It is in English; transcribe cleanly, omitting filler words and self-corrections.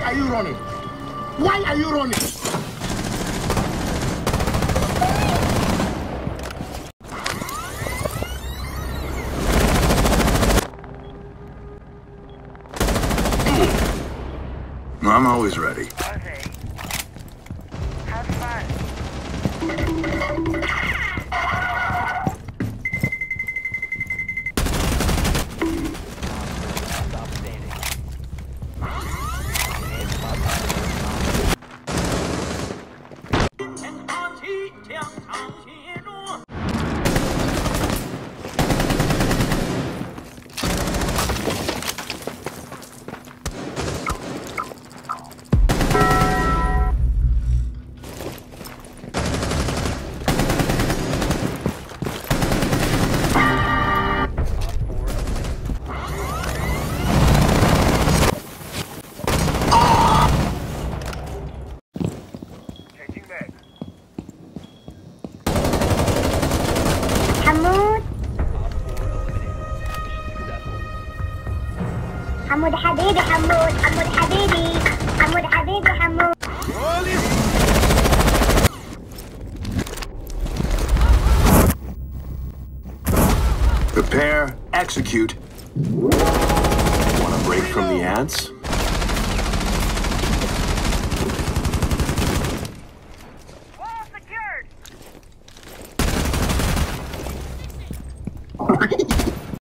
are you running? Why are you running? I'm always ready. Okay. Have fun. حمود حبيبي حمود حبيبي حمود. Prepare, execute. Want a break from the ants?